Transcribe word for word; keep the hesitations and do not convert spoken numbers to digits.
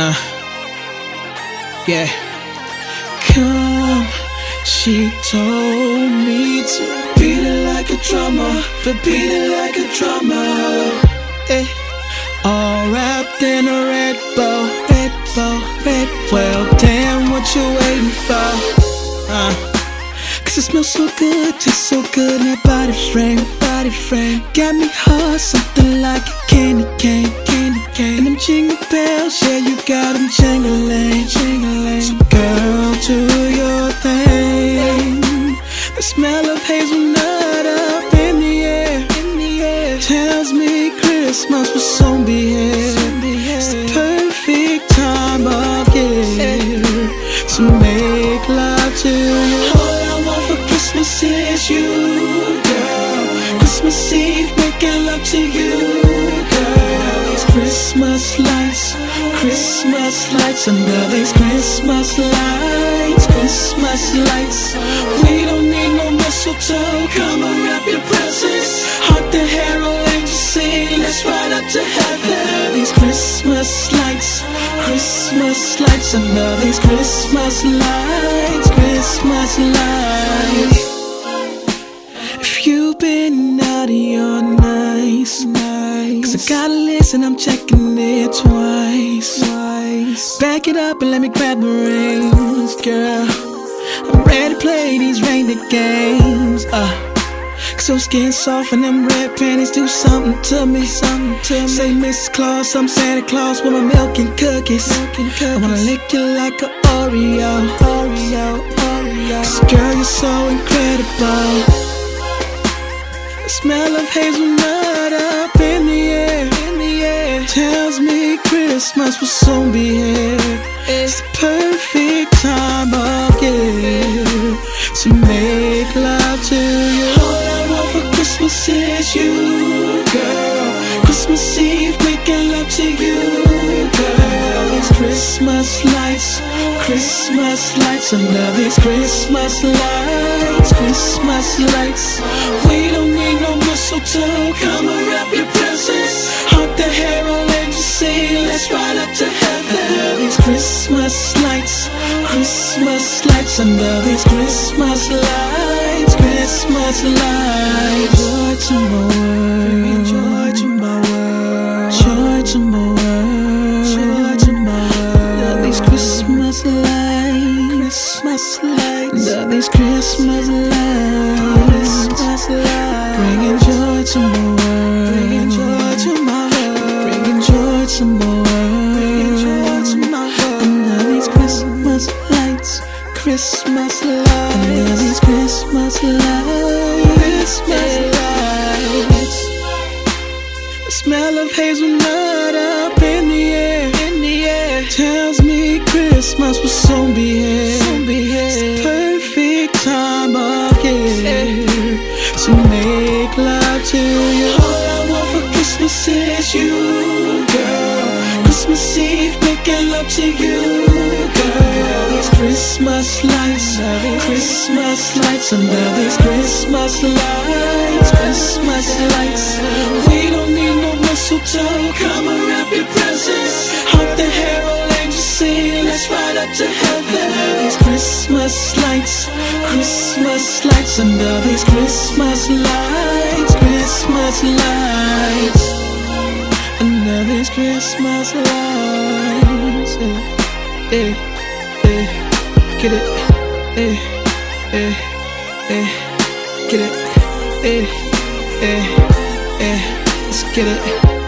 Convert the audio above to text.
Uh, yeah. Come, she told me to beat it like a drummer, but beat it like a drummer. Eh. All wrapped in a red bow, red bow, red bow. Well, damn, what you waiting for? Uh. Cause it smells so good, tastes so good in that body frame, body frame. Got me hard, something like a candy cane, candy cane. And them jingle bells, yeah, you got them jingling, jingling. So girl, do your thing. The smell of hazelnut up in the air, in the air. Tells me Christmas will soon be here. It's the perfect time of year to make love to you. Christmas is you, girl. Christmas Eve, making love to you, girl. These Christmas lights, Christmas lights, under these Christmas lights, Christmas lights. We don't need no mistletoe, come and wrap your presents. Hark the herald angels sing, let's ride up to heaven. These Christmas lights, Christmas lights, under these Christmas lights, Christmas lights. If you've been naughty or nice, nice, cause I got a list and I'm checking it twice, twice. Back it up and let me grab the reins, girl. I'm ready to play these rainy games, uh Cause those skin soft and them red panties do something to me, something to me. Say Missus Claus, I'm Santa Claus with my milk and cookies, milk and cookies. I wanna lick you like an Oreo, Oreo, Oreo. Cause girl, you're so incredible. The smell of hazelnut up in the air, in the air. Tells me Christmas will soon be here. It's the perfect time of year to make love to you. All I want for Christmas is you, girl. Christmas Eve, making love to you, girl. These Christmas lights, Christmas lights, under these Christmas lights, Christmas lights. We don't need no mistletoe, come and wrap your presents. Hark the herald angels sing, let's ride up to heaven. These Christmas lights, Christmas lights, under these Christmas lights, Christmas lights. Joy to my world, joy to my world, joy to my world, joy to my world. Love these Christmas lights, Christmas lights, love these Christmas lights, Christmas lights. Bringing joy to my world, bringing joy to my world, bringing joy to my world, bringing joy to my world. Under these Christmas lights, Christmas lights, under these Christmas lights, Christmas lights. The smell of hazelnut up in the air, in the air. Tells me Christmas will soon be here, soon be here. It's the perfect time of year to make love to you. All I want for Christmas is you, girl. Christmas Eve, making love to you, girl. These Christmas lights, Christmas lights, under these Christmas lights, Christmas lights. We don't need no mistletoe, come and wrap your presents. Hark the herald angels sing, let's ride up to heaven. These Christmas lights, Christmas lights, under these Christmas lights, Christmas lights, under these Christmas lights. Eh, eh, eh, get it, eh, eh, eh, get it, eh, eh, eh, let's get it.